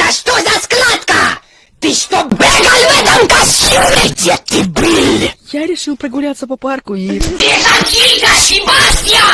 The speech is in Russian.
Это что за складка? Ты что, бегал в этом костюме? Где ты был? Я решил прогуляться по парку и... Тихо, тихо, Себастьян!